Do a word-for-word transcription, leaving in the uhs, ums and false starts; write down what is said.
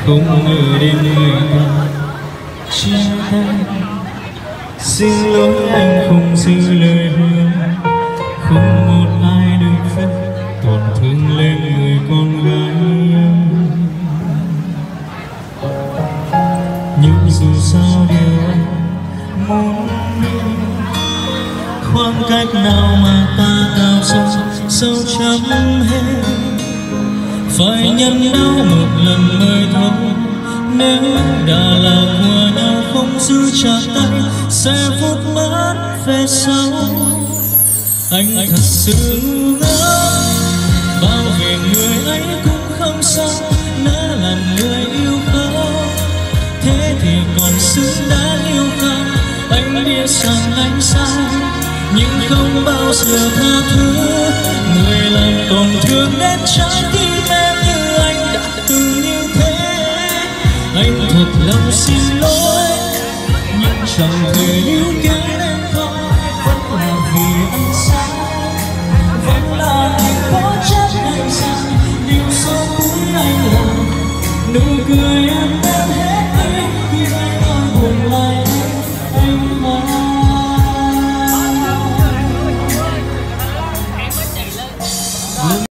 không ngờ đến người ta chia tay. Xin lỗi anh không giữ lời hứa, không một ai được phép tổn thương lên người con gái. Nhưng dù sao điều anh muốn đi, khoảng cách nào mà ta tạo ra sâu chẳng hết, phải nhân đau một lần mới thôi. Nếu đã là của nhau không giữ chặt tay sẽ phút mất về sau. Anh thật sự ngỡ bao về người ấy cũng không sao, đã làm người yêu khó thế thì còn xứng đáng yêu không? Anh biết rằng anh sai nhưng không bao giờ tha thứ người làm tổn thương đến trái tim em như anh đã từng như thế. Anh thật lòng xin lỗi nhưng chẳng thể níu kéo em không, vẫn là vì anh sai, vẫn là anh có trách anh rằng điều sau cuối anh làm nụ cười em đem hết đi khi anh ơi buồn lại anh.